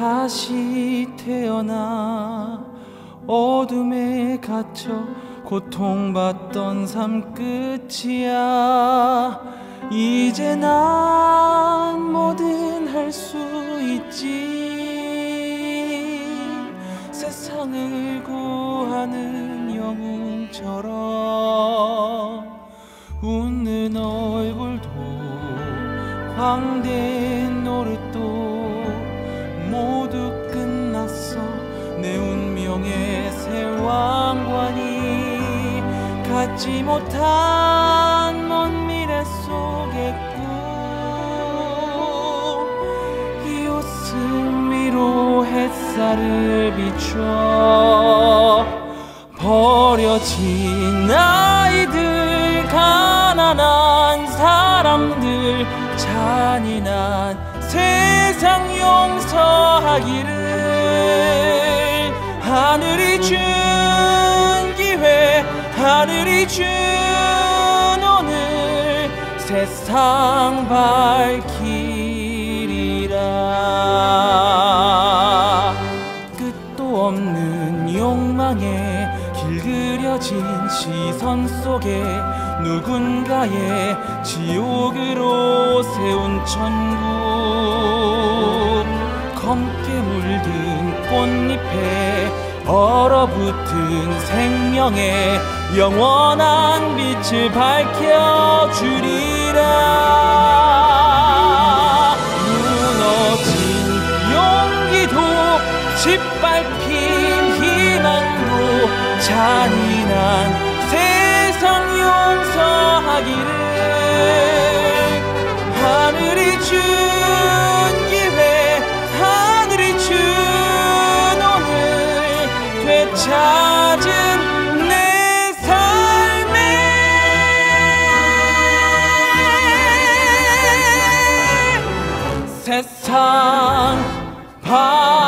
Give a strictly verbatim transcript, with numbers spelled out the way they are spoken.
다시 태어나 어둠에 갇혀 고통받던 삶 끝이야. 이제 난 뭐든 할 수 있지. 세상을 구하는 영웅처럼 웃는 얼굴도 광대한 노릇도 모두 끝났어. 내 운명의 새 왕관이 갖지 못한 먼 미래 속의 꿈. 이 웃음 위로 햇살을 비춰 버려진 아이들, 가난한 사람들, 잔인한 세상 용서하기를. 하늘이 준 기회, 하늘이 준 오늘 세상 밝히리라. 끝도 없는 욕망에 길들여진 시선 속에 누군가의 지옥으로 세운 천국. 검게 물든 꽃잎에 얼어붙은 생명의 영원한 빛을 밝혀주리라. 무너진 용기도 짓밟힌 희망도 잔인한 세상 용서하기를. 하늘이 준 기회, 하늘이 준 오늘 되찾은 내 삶에 세상 바